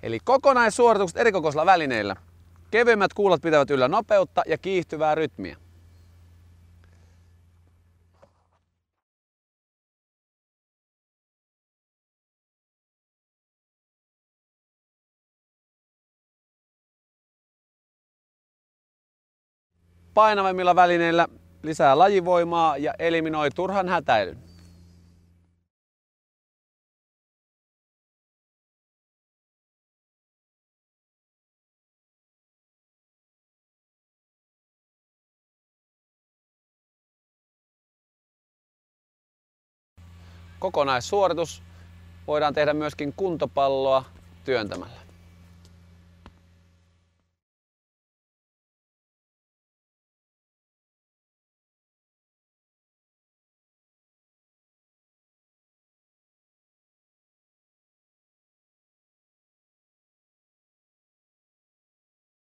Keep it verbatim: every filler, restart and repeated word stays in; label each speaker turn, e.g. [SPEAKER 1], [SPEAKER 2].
[SPEAKER 1] Eli kokonaissuoritukset erikokoisilla välineillä. Kevyemmät kuulat pitävät yllä nopeutta ja kiihtyvää rytmiä. Painavammilla välineillä lisää lajivoimaa ja eliminoi turhan hätäilyn. Kokonaissuoritus voidaan tehdä myöskin kuntopalloa työntämällä.